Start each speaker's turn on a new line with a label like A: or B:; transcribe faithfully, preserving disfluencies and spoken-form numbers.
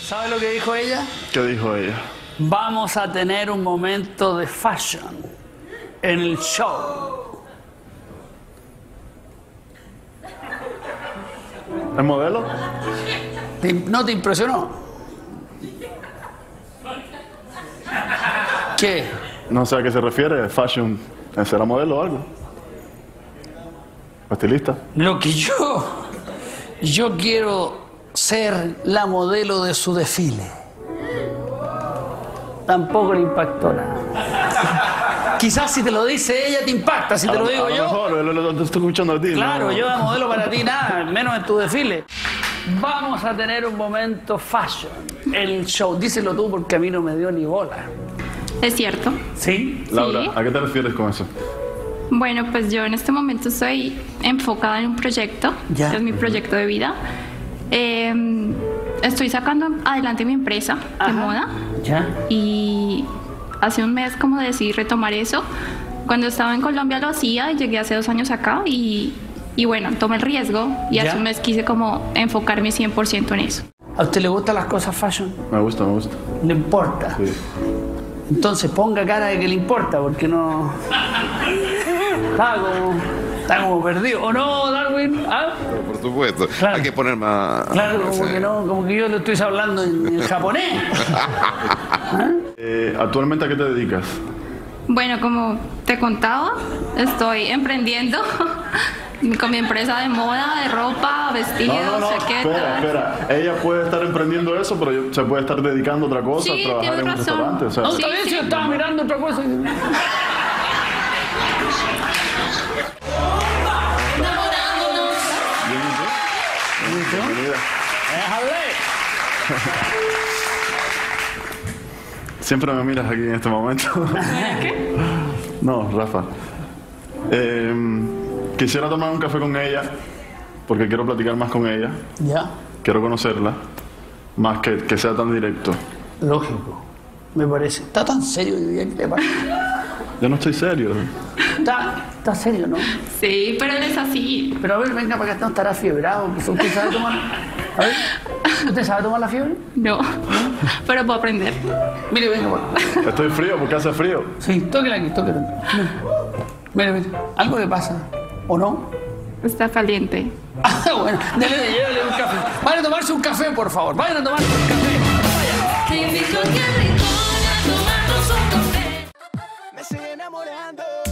A: ¿Sabe lo que dijo ella?
B: ¿Qué dijo ella?
A: Vamos a tener un momento de fashion en el show.
B: ¿Es modelo?
A: ¿Te- ¿No te impresionó? ¿Qué?
B: No sé a qué se refiere. Fashion. ¿Será modelo o algo? ¿Estilista?
A: Lo que yo... Yo quiero ser la modelo de su desfile. Tampoco le impactó nada. Quizás si te lo dice ella te impacta, si te lo digo
B: a lo
A: yo.
B: mejor, lo, lo- lo estoy escuchando a ti.
A: Claro,
B: no.
A: yo de modelo para ti nada, menos en tu desfile. Vamos a tener un momento fashion, el show. Díselo tú porque a mí no me dio ni bola.
C: Es cierto.
A: ¿Sí?
B: Laura,
C: Sí.
B: ¿a qué te refieres con eso?
C: Bueno, pues yo en este momento estoy enfocada en un proyecto,
A: Ya.
C: es mi proyecto de vida. Eh, estoy sacando adelante mi empresa
A: Ajá.
C: de moda
A: ¿Ya?
C: y hace un mes como decidí retomar eso. Cuando estaba en Colombia lo hacía y llegué hace dos años acá y, y bueno, tomé el riesgo y
A: Ya.
C: hace un mes quise como enfocarme cien por ciento en eso.
A: ¿A usted le gustan las cosas fashion?
B: Me gusta, me gusta.
A: ¿Le importa?
B: Sí.
A: Entonces ponga cara de que le importa, porque no... Está como, está como perdido. ¿O no, Darwin? ¿Ah?
D: Por supuesto.
A: Claro.
D: Hay que poner más...
A: Claro, como
D: sí.
A: que no, como que yo le estoy hablando en, en japonés.
B: Eh, ¿Actualmente a qué te dedicas?
C: Bueno, como te contaba, estoy emprendiendo con mi empresa de moda, de ropa, vestidos,
B: No, no, no.
C: chaquetas.
B: Espera, espera. Ella puede estar emprendiendo eso, pero yo- se puede estar dedicando a otra cosa,
C: Sí,
B: a trabajar
C: tienes
B: en un
C: razón.
B: restaurante. O sea,
A: No,
C: Sí,
A: está bien,
C: sí.
A: si yo estaba mirando otra cosa.
B: bienvenida.
A: Déjale.
B: Siempre me miras aquí en este momento. No, Rafa. Eh, quisiera tomar un café con ella, porque quiero platicar más con ella.
A: Ya,
B: Quiero conocerla, más que, que sea tan directo.
A: lógico. Me parece. Está tan serio hoy día, ¿qué te pasa?
B: Yo no estoy serio.
A: Está, está serio, ¿no?
C: Sí, pero él es así.
A: Pero a ver, venga para acá, no estará fiebrado. ¿Usted sabe tomar? A ver, ¿usted sabe tomar la fiebre?
C: No, pero puedo aprender.
A: Mire, venga para acá.
B: Estoy frío porque hace frío.
A: Sí, tóquela aquí, tóquela. Mire, mire, algo le pasa, ¿o no?
C: Está caliente.
A: Ah, bueno, dele, llévele un café. Vayan a tomarse un café, por favor. Vayan a tomarse un café.
E: Te invito aquí al rincón a tomarnos un café.
F: Me sigue enamorando.